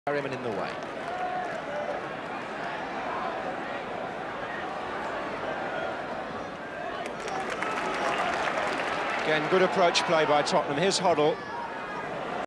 Harriman in the way. Again, good approach play by Tottenham. Here's Hoddle.